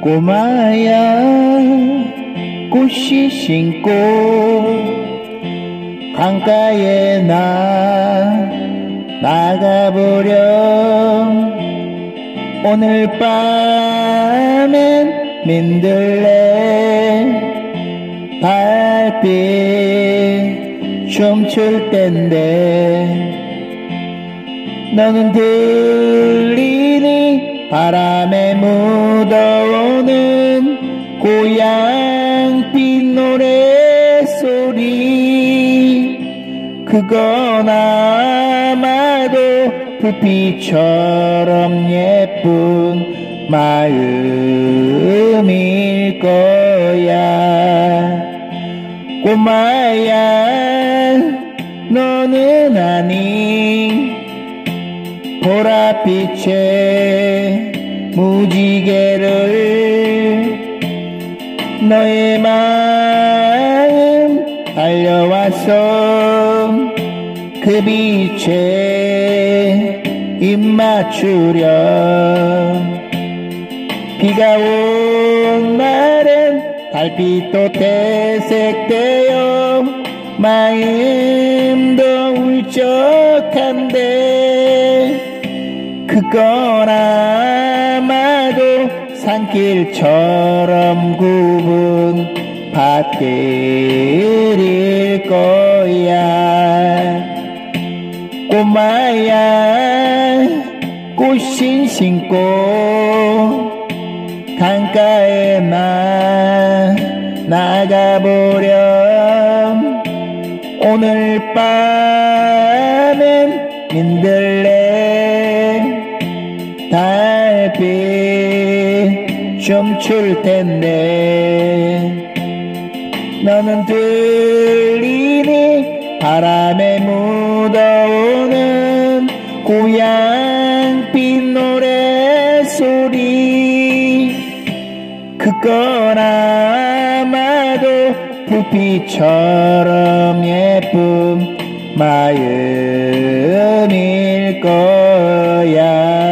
꼬마야 꽃이 신고 강가에 나가보렴. 오늘 밤엔 민들레 달빛 춤출 땐데 너는 들리니 바람에 묻어오는 고향빛 노래소리. 그건 아마도 불빛처럼 예쁜 마음일 거야. 꼬마야 너는 아니 보랏빛의 무지개를 너의 마음 달려와서 그 빛에 입맞추렴. 비가 온 날엔 달빛도 퇴색되어 마음도 울적한데 그건 아마도 산길처럼 굽은 밭길일 거야. 꼬마야 꽃신 신고 강가에 나가보렴. 오늘 밤엔 민들레 달빛 춤출 텐데 너는 들리니 바람에 묻어오는 고향빛 노래소리. 그건 아마도 불빛처럼 예쁜 마음일 거야.